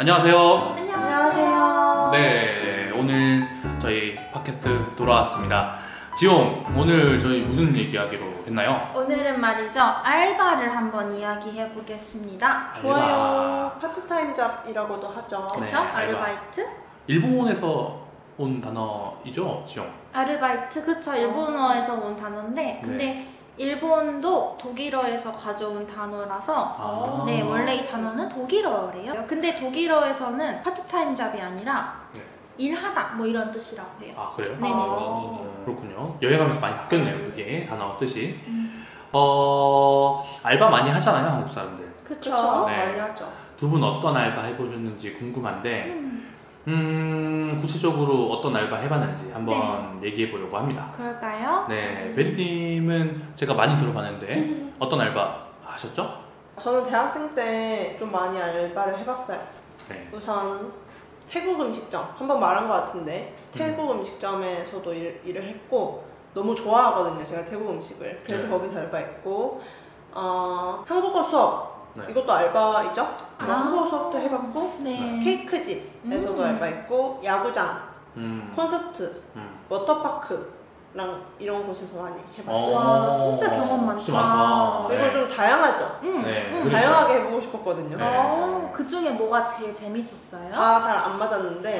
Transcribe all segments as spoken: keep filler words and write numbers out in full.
안녕하세요. 안녕하세요. 네, 오늘 저희 팟캐스트 돌아왔습니다. 지용, 오늘 저희 무슨 얘기하기로 했나요? 오늘은 말이죠, 알바를 한번 이야기해 보겠습니다. 좋아요. 파트타임 잡이라고도 하죠. 그렇죠? 네, 아르바이트? 일본에서 온 단어이죠, 지용? 아르바이트, 그렇죠. 일본어에서 온 단어인데, 근데 네. 일본도 독일어에서 가져온 단어라서 아. 네, 원래 이 단어는 독일어래요. 근데 독일어에서는 파트타임 잡이 아니라 네. 일하다 뭐 이런 뜻이라고 해요. 아, 그래요? 네네네네. 어, 그렇군요. 여행하면서 많이 바뀌었네요, 그게 단어 뜻이. 음. 어, 알바 많이 하잖아요, 한국 사람들. 그쵸. 그렇죠. 네. 많이 하죠. 두 분 어떤 알바 해보셨는지 궁금한데, 음, 음, 구체적으로 어떤 알바 해봤는지 한번 얘기해 보려고 합니다. 그럴까요? 네, 베리님은 제가 많이 들어봤는데 어떤 알바 하셨죠? 저는 대학생 때 좀 많이 알바를 해봤어요. 네. 우선 태국 음식점, 한번 말한 것 같은데 태국 음. 음식점에서도 일, 일을 했고 너무 좋아하거든요, 제가 태국 음식을. 그래서 네. 거기서 알바했고 어, 한국어 수업, 네. 이것도 알바이죠? 뭐 아. 한국어 수업도 해봤고 네. 케이크집에서도 음. 알바했고 야구장, 음, 콘서트, 음. 워터파크랑 이런 곳에서 많이 해봤어요. 와, 진짜 경험 많다. 진짜 많다. 그리고 네. 좀 다양하죠. 음, 네. 음. 그러니까. 다양하게 해보고 싶었거든요. 네. 어, 그 중에 뭐가 제일 재밌었어요? 다 잘 안 맞았는데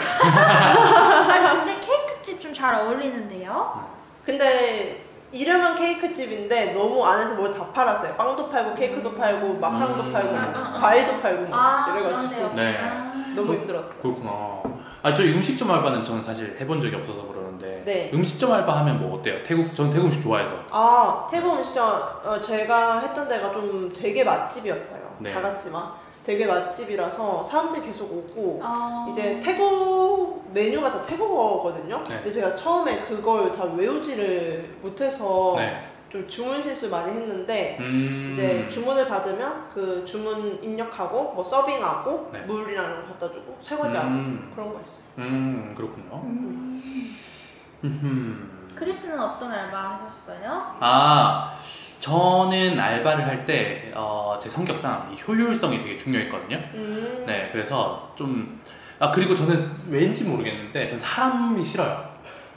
아니, 근데 케이크집 좀 잘 어울리는데요? 근데 이름은 케이크집인데 너무 안에서 뭘 다 팔았어요. 빵도 팔고 케이크도 팔고 마카롱도 음. 팔고 아, 아, 아. 과일도 팔고 막 아, 이래가지고 그러네요. 네. 아. 너무 그- 힘들었어. 그렇구나. 아, 저희 음식점 알바는 저는 사실 해본 적이 없어서 그러는데 네. 음식점 알바 하면 뭐 어때요? 태국, 전 태국 음식 좋아해서. 아, 태국 음식점 어, 제가 했던 데가 좀 되게 맛집이었어요. 네. 작았지만 되게 맛집이라서 사람들이 계속 오고 아. 이제 태국 메뉴가 다 태국어거든요. 네. 근데 제가 처음에 그걸 다 외우지를 못해서 네. 좀 주문 실수 많이 했는데 음, 이제 주문을 받으면 그 주문 입력하고 뭐 서빙하고 네. 물이랑 이런 거 갖다 주고 설거지하고 음, 그런 거 있어요. 음, 그렇군요. 음. 음. 크리스는 어떤 알바 하셨어요? 아, 저는 알바를 할 때, 어, 제 성격상 이 효율성이 되게 중요했거든요. 음. 네, 그래서 좀, 아, 그리고 저는 왠지 모르겠는데, 전 사람이 싫어요.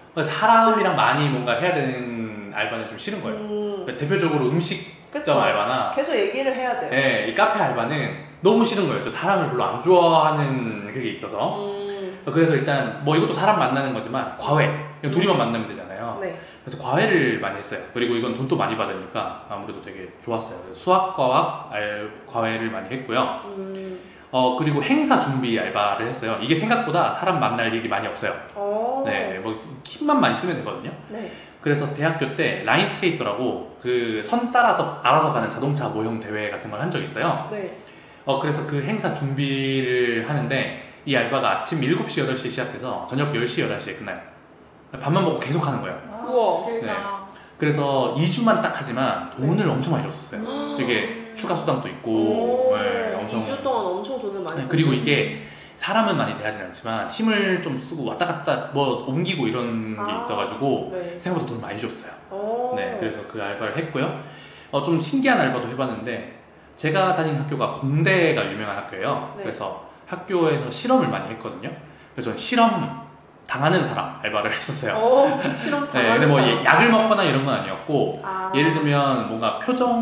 사람이랑 많이 뭔가 해야 되는 알바는 좀 싫은 거예요. 음. 대표적으로 음식점 그쵸. 알바나, 계속 얘기를 해야 돼요. 네, 이 카페 알바는 너무 싫은 거예요. 저 사람을 별로 안 좋아하는 그게 있어서. 음. 그래서 일단, 뭐 이것도 사람 만나는 거지만, 과외. 그냥 둘이만 만나면 되잖아요. 네. 그래서 과외를 많이 했어요. 그리고 이건 돈도 많이 받으니까 아무래도 되게 좋았어요. 수학과학 알, 과외를 많이 했고요. 음. 어, 그리고 행사 준비 알바를 했어요. 이게 생각보다 사람 만날 일이 많이 없어요. 어. 네, 뭐 kit만 많이 쓰면 되거든요. 네. 그래서 대학교 때 라인 트레이서라고 그 선 따라서 알아서 가는 자동차 모형 대회 같은 걸 한 적이 있어요. 네. 어, 그래서 그 행사 준비를 하는데 이 알바가 아침 일곱 시, 여덟 시에 시작해서 저녁 열 시, 열한 시에 끝나요. 밥만 먹고 계속 하는 거예요. 아, 우와. 길다. 그래서 이 주만 딱 하지만 돈을 엄청 많이 줬었어요. 음. 되게 추가 수당도 있고, 오. 네, 엄청. 이 주 동안 엄청 돈을 많이. 네, 그리고 이게 사람은 많이 대하진 않지만 힘을 좀 쓰고 왔다 갔다 뭐 옮기고 이런 게 아. 있어가지고 네. 생각보다 돈을 많이 줬어요. 오. 네, 그래서 그 알바를 했고요. 어, 좀 신기한 알바도 해봤는데 제가 다닌 학교가 공대가 유명한 학교예요. 네. 그래서 학교에서 실험을 많이 했거든요. 그래서 저는 실험 당하는 사람 알바를 했었어요. 오, 실험 네, 당하는 근데 뭐 사람. 약을 먹거나 이런 건 아니었고 아. 예를 들면 뭔가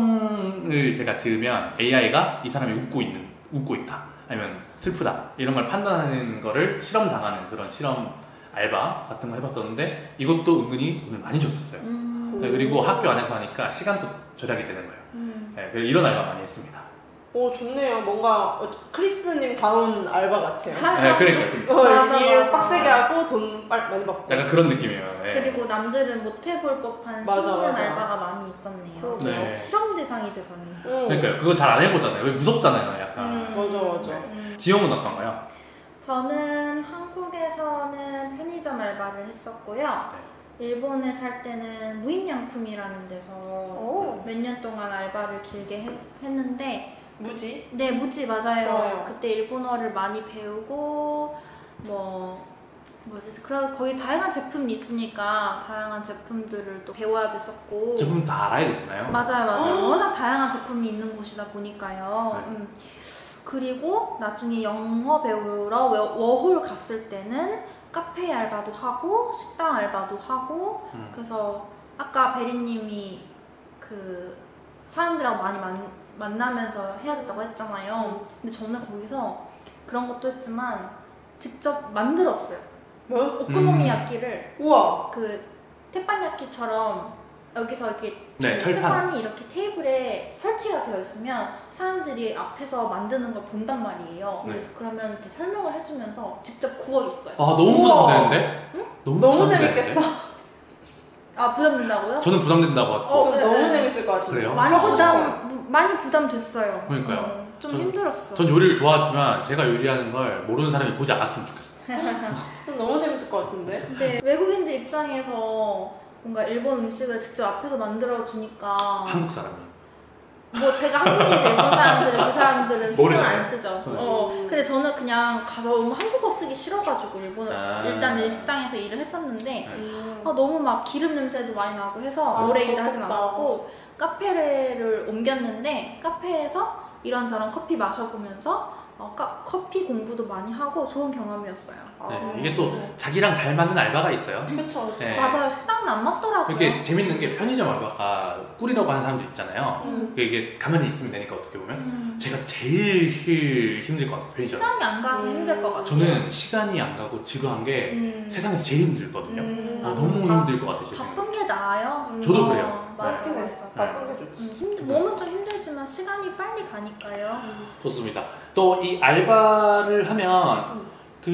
표정을 제가 지으면 에이아이가 이 사람이 웃고 있는 웃고 있다 아니면 슬프다 이런 걸 판단하는 거를 실험 당하는 그런 실험 알바 같은 거 해봤었는데 이것도 은근히 돈을 많이 줬었어요. 음. 네, 그리고 학교 안에서 하니까 시간도 절약이 되는 거예요. 음. 네, 그래서 이런 알바 많이 했습니다. 오, 좋네요. 뭔가 어, 크리스님 다운 알바 같아요. 네, 그러니까 좀 어, 맞아, 일 맞아. 빡세게 하고 돈 빨- 많이 받고. 약간 그런 느낌이에요. 네. 그리고 남들은 못 해볼 법한 맞아, 신기한 맞아. 알바가 많이 있었네요. 네. 실험 대상이 되다니. 응. 그러니까요. 그거 잘 안 해보잖아요. 왜 무섭잖아요. 약간. 음. 맞아, 맞아. 네. 음. 지영은 어떤가요? 저는 한국에서는 편의점 알바를 했었고요. 일본에 살 때는 무인양품이라는 데서 오. 몇 년 동안 알바를 길게 했, 했는데 무지? 네, 무지 맞아요. 좋아요. 그때 일본어를 많이 배우고 뭐 뭐지? 그런 거기 다양한 제품이 있으니까 다양한 제품들을 또 배워야 됐었고. 제품 다 알아야 되잖아요. 맞아요, 맞아요. 어? 워낙 다양한 제품이 있는 곳이다 보니까요. 네. 음. 그리고 나중에 영어 배우러 워홀 갔을 때는 카페 알바도 하고 식당 알바도 하고 음. 그래서 아까 베리님이 그 사람들하고 많이 만, 만나면서 해야 된다고 했잖아요. 근데 저는 거기서 그런 것도 했지만 직접 만들었어요. 뭐? 오코노미야끼를 우와. 그 테판야끼처럼 여기서 이렇게 네, 철판. 철판이 이렇게 테이블에 설치가 되어 있으면 사람들이 앞에서 만드는 걸 본단 말이에요. 네. 그러면 이렇게 설명을 해주면서 직접 구워줬어요. 아 너무 우와. 부담되는데? 응? 너무, 너무 부담되는데? 재밌겠다. 아 부담된다고요? 저는 부담된다고 하고 어, 저 네, 너무 네. 재밌을 것 같은데. 그래요? 많이 하고 싶어요. 부담 무- 많이 부담됐어요. 그러니까요. 어, 좀 전- 힘들었어. 전 요리를 좋아하지만 제가 요리하는 걸 모르는 사람이 보지 않았으면 좋겠어요. 전 너무 재밌을 것 같은데. 근데 외국인들 입장에서 뭔가 일본 음식을 직접 앞에서 만들어 주니까 한국 사람이. 뭐 제가 한국인지 일본 사람들은 그 사람들은 신경을 모르잖아요. 안 쓰죠. 네. 어, 근데 저는 그냥 가서 너무 한국어 쓰기 싫어가지고 일본을 아. 일단 일 식당에서 일을 했었는데 네. 음. 아, 너무 막 기름 냄새도 많이 나고 해서 아, 오래 일을 하진 그렇겠다. 않았고 카페를 옮겼는데 카페에서 이런저런 커피 마셔보면서 어, 카- 커피 공부도 많이 하고 좋은 경험이었어요. 네, 아. 이게 또 자기랑 잘 맞는 알바가 있어요. 그쵸. 그쵸. 네. 맞아요. 식당은 안 맞더라고요. 이게 재밌는 게 편의점 알바가 꿀이라고 하는 사람들 있잖아요. 음. 이게 가만히 있으면 되니까 어떻게 보면 음, 제가 제일 힘- 힘들 것 같아요. 편의점. 시간이 안 가서 음. 힘들 것 같아요. 저는 시간이 안 가고 지루한 게 음. 세상에서 제일 힘들거든요. 음. 아, 너무 바- 힘들 것 같아요. 제 생각에. 바쁜 게 나아요. 음. 저도 어, 그래요. 맞아, 그래. 맞아. 바쁜 게 좋지. 음, 힘들, 몸은 좀 힘들지만 시간이 빨리 가니까요. 좋습니다. 또 이 알바를 하면 음.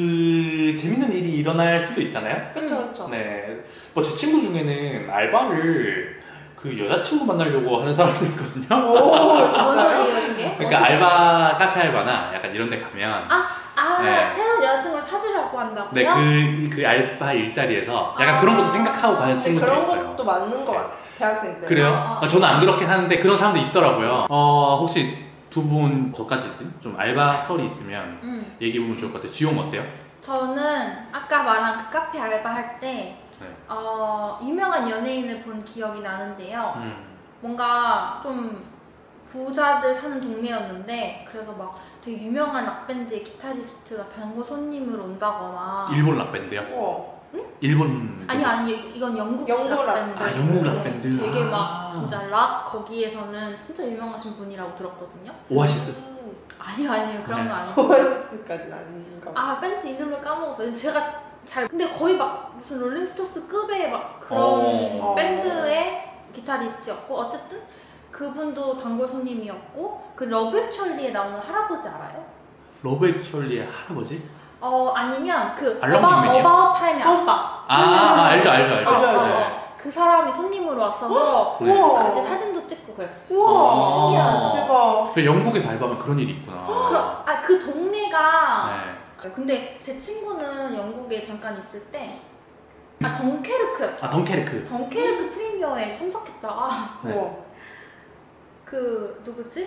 그 재밌는 일이 일어날 수도 있잖아요. 그쵸, 그쵸. 네. 뭐 제 친구 중에는 알바를 그 여자친구 만나려고 하는 사람도 있거든요. 오, 뭔 진짜요? 소리예요, 그게? 그러니까 어떻게? 알바, 카페 알바나 약간 이런 데 가면 아, 네. 새로운 여자친구를 찾으려고 한다고요? 네, 그, 그 알바 일자리에서 약간 아. 그런 것도 생각하고 가는 근데 친구들이 그런 있어요. 것도 맞는 것 같아. 대학생 때. 그래요? 아, 아. 아, 저는 안 그렇긴 하는데 그런 사람도 있더라고요. 어, 혹시 두 분 저까지 좀 알바 썰이 있으면 음. 얘기해보면 좋을 것 같아요. 지용 어때요? 저는 아까 말한 그 카페 알바 할 때 네. 어, 유명한 연예인을 본 기억이 나는데요. 음. 뭔가 좀 부자들 사는 동네였는데 그래서 막 되게 유명한 락밴드의 기타리스트가 단골 손님으로 온다거나 일본 락밴드요? 우와. 일본 아니 아니 이건 영국, 영국 락밴드. 아, 영국 네, 락밴드. 되게 아. 막 진짜 락 거기에서는 진짜 유명하신 분이라고 들었거든요. 오아시스. 음. 아니요 아니요 그런 네. 거 아니고 오아시스까지는 아닌가 봐. 아 밴드 이름을 까먹었어요. 제가 잘 근데 거의 막 무슨 롤링스톤스급의 막 그런 어. 밴드의 기타리스트였고 어쨌든 그분도 단골 손님이었고 그 러브 액츄얼리에 나오는 할아버지 알아요? 러브 액츄얼리의 할아버지? 어 아니면 그 알람 어바, 빅맨이요? 어바웃 타임의 아빠 아, 아, 알죠, 알죠, 알죠. 알죠, 어, 어, 알죠. 어. 그 사람이 손님으로 왔어서 네. 우와. 같이 사진도 찍고 그랬어요. 우와. 신기하죠? 대박. 그 영국에서 알바하면 그런 일이 있구나. 그럼 아 그 동네가 네. 근데 제 친구는 영국에 잠깐 있을 때 아 덩케르크였죠. 아, 덩케르크. 덩케르크 프리미어에 참석했다가 네. 우와. 그 누구지?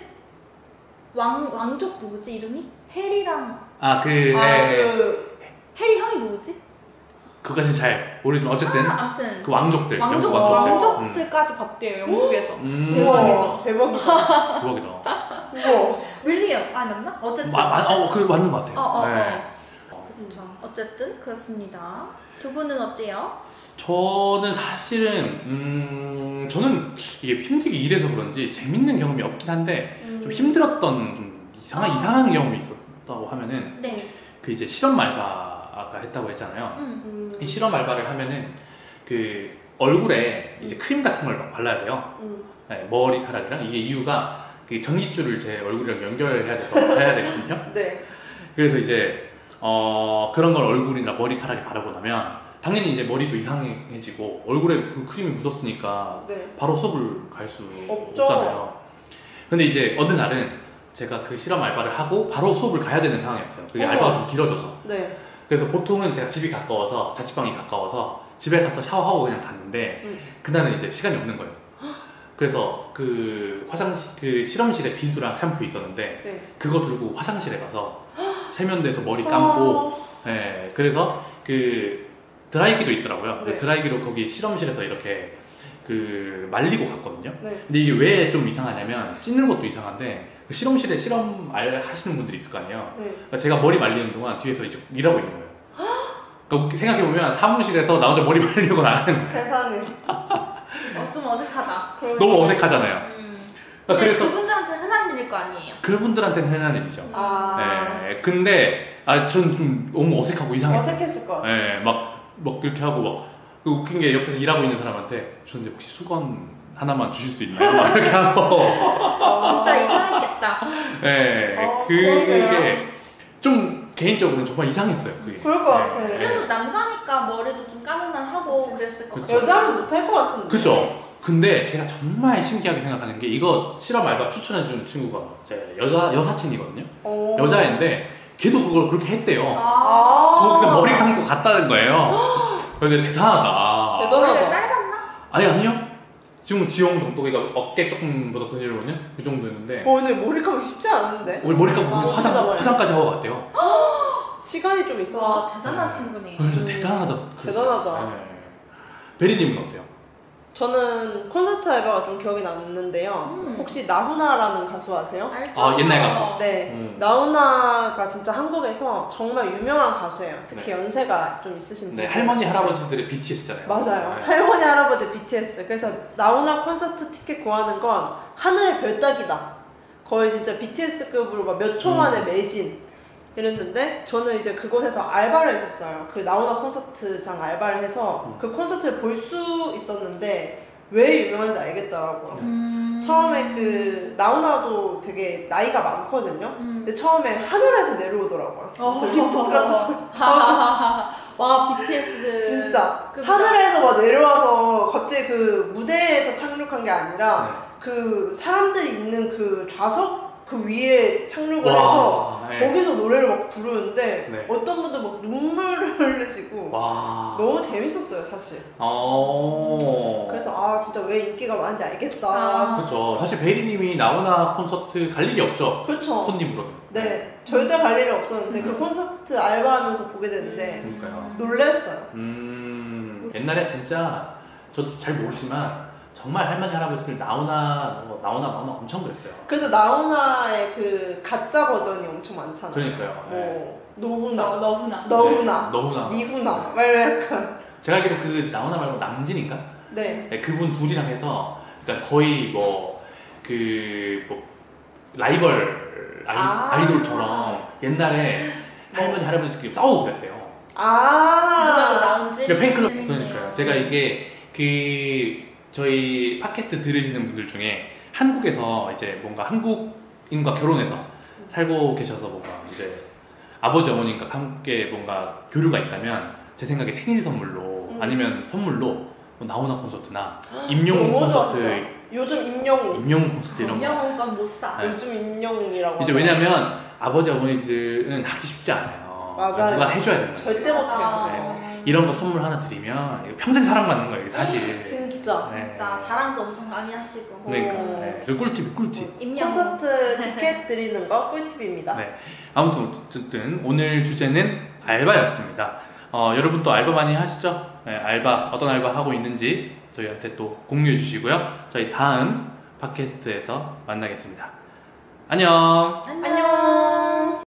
왕 왕족 누구지 이름이? 해리랑 아, 그, 아, 네. 그, 해리 형이 누구지? 그것은 잘 모르지만 어쨌든 아, 아무튼 그 왕족들, 왕족 영국 왕족들. 왕족들까지 봤대요 영국에서. 음. 대박이죠. 대박이다. 대박이다. 우와. 윌리엄 아 맞나? 어쨌든 마, 마, 어, 그 맞는 것 같아요. 어, 어, 네. 그렇죠. 어쨌든 그렇습니다. 두 분은 어때요? 저는 사실은 음, 저는 이게 힘들게 일해서 그런지 재밌는 경험이 없긴 한데 음. 좀 힘들었던 좀 이상한 아. 이상한 경험이 있었다고 하면은 네. 그 이제 실험 알바 아까 했다고 했잖아요. 음. 음. 이 실험 알바를 하면은 그 얼굴에 이제 크림 같은 걸 막 발라야 돼요. 음. 네, 머리카락이랑 이게 이유가 그 전깃줄을 제 얼굴이랑 연결해야 돼서 해야 되거든요. 네. 그래서 이제 어, 그런 걸 얼굴이나 머리카락에 바르고 나면 당연히 이제 머리도 이상해지고 얼굴에 그 크림이 묻었으니까 네. 바로 수업을 갈 수 없죠. 없잖아요. 근데 이제 어느 날은 제가 그 실험 알바를 하고 바로 수업을 가야 되는 상황이었어요. 그게 어머. 알바가 좀 길어져서. 네. 그래서 보통은 제가 집이 가까워서 자취방이 가까워서 집에 가서 샤워하고 그냥 갔는데 음. 그날은 이제 시간이 없는 거예요. 그래서 그 화장실 그 실험실에 비누랑 샴푸 있었는데 네. 그거 들고 화장실에 가서 세면대에서 머리 감고 아. 예, 그래서 그 드라이기도 있더라고요. 그 네. 드라이기로 거기 실험실에서 이렇게 그 말리고 갔거든요. 네. 근데 이게 왜 좀 이상하냐면 씻는 것도 이상한데 그 실험실에 실험 알 하시는 분들이 있을 거 아니에요. 네. 그러니까 제가 머리 말리는 동안 뒤에서 이제 일하고 있는 거예요. 그러니까 생각해보면 사무실에서 나 혼자 머리 말리고 나가는 거예요. 세상에. 어, 좀 어색하다. 너무 어색하잖아요. 음. 그러니까 근데 그래서 그분들한테 흔한 일일 거 아니에요? 그분들한테는 흔한 일이죠. 아. 네, 근데 아, 전 좀 너무 어색하고 이상했어요. 어색했을 것 같아. 네, 막, 막 그렇게 하고 막 그 웃긴 게 옆에서 일하고 있는 사람한테 저한테 혹시 수건 하나만 주실 수 있나요? 막 이렇게 하고 진짜 이상했겠다. 네, 어, 그게 좀 개인적으로는 정말 이상했어요. 그게. 그럴 것 같아. 네. 그래도 남자니까 머리도 좀 감을만 하고 그치. 그랬을 것 그쵸. 같아요. 여자는 못할 것 같은데. 그죠? 근데 제가 정말 신기하게 생각하는 게 이거 실험 알바 추천해준 친구가 제 여자 여사친이거든요. 어. 여자애인데 걔도 그걸 그렇게 했대요. 아. 거기서 머리 감고 갔다는 거예요. 그래서 대단하다. 머리가 대단하다. 짧았나? 아니 아니요. 지금 지용 정도 그러니까 어깨 조금보다 더 내려오냐 그 정도였는데 어, 근데 머리 감기 쉽지 않은데? 오늘 머리 감고 아, 화장 진짜 머리. 화장까지 하고 갔대요. 시간이 좀 있어. 와 대단한 네. 친구네. 그래서 음. 대단하다. 대단하다. 네. 베리님은 어때요? 저는 콘서트 알바가 좀 기억에 남는데요. 음. 혹시 나훈아라는 가수 아세요? 알죠? 아, 옛날 가수. 네. 음. 나훈아가 진짜 한국에서 정말 유명한 가수예요. 특히 연세가 좀 있으신 분. 네, 할머니 할아버지들의 비티에스잖아요. 맞아요. 네. 할머니 할아버지 비티에스. 그래서 나훈아 콘서트 티켓 구하는 건 하늘의 별 따기다. 거의 진짜 비티에스급으로 막 몇 초 만에 음. 매진. 이랬는데 저는 이제 그곳에서 알바를 했었어요. 그 나훈아 콘서트장 알바를 해서 음. 그 콘서트를 볼 수 있었는데 왜 유명한지 알겠더라고요. 음. 처음에 그 나훈아도 되게 나이가 많거든요. 음. 근데 처음에 하늘에서 내려오더라고요. 어. 그래서 리프트가 와 비티에스 진짜 급이다. 하늘에서 막 내려와서 갑자기 그 무대에서 착륙한 게 아니라 네. 그 사람들이 있는 그 좌석 그 위에 착륙을 와, 해서 네. 거기서 노래를 막 부르는데 네. 어떤 분들 막 눈물을 흘리시고 와. 너무 재밌었어요 사실. 어. 그래서 아 진짜 왜 인기가 많은지 알겠다. 아. 그렇죠. 사실 베리님이 나훈아 콘서트 갈 일이 없죠. 그렇죠. 손님으로는. 네 절대 갈 일이 없었는데 음. 그 콘서트 알바하면서 보게 됐는데 그러니까요. 놀랬어요. 음. 옛날에 진짜 저도 잘 모르지만 정말 할머니 할아버지들 나훈아 뭐 나훈아 나훈아 엄청 그랬어요. 그래서 나훈아의 그 가짜 버전이 엄청 많잖아요. 그러니까요. 네. 뭐 노훈아, 너, 너구나. 너훈아, 너훈아. 니훈아, 막 이런 약간. 제가 알기로 그 나훈아 말고 남진인가? 네. 네, 그분 둘이랑 해서 그러니까 거의 뭐 그 뭐 라이벌 아이, 아. 아이돌처럼 옛날에 할머니 할아버지끼리 싸우고 그랬대요. 아. 누가 더 나은지. 그러니까 팬클럽 재밌네요. 그러니까요. 제가 이게 그 저희 팟캐스트 들으시는 분들 중에 한국에서 이제 뭔가 한국인과 결혼해서 살고 계셔서 뭔가 이제 아버지 어머님과 함께 뭔가 교류가 있다면 제 생각에 생일 선물로 음. 아니면 선물로 뭐 나훈아 콘서트나 임영웅 너무 콘서트, 좋았어. 요즘 임영웅. 임영웅 콘서트 이런 거. 임영웅 건 못 사. 네. 요즘 임영웅이라고. 이제 하더라고요. 왜냐면 아버지 어머니들은 하기 쉽지 않아요. 맞아요. 누가 해줘야 되는 거예요. 절대 못해요. 네. 이런 거 선물 하나 드리면 이거 평생 사랑받는 거예요, 이게 사실. 진짜. 네. 진짜 자랑도 엄청 많이 하시고. 그러니까. 오. 네. 그리고 꿀팁, 꿀팁. 임영웅. 콘서트 티켓 드리는 거 꿀팁입니다. 네. 아무튼 어쨌든 오늘 주제는 알바였습니다. 어, 여러분 또 알바 많이 하시죠? 네, 알바 어떤 알바 하고 있는지 저희한테 또 공유해 주시고요. 저희 다음 팟캐스트에서 만나겠습니다. 안녕. 안녕. 안녕.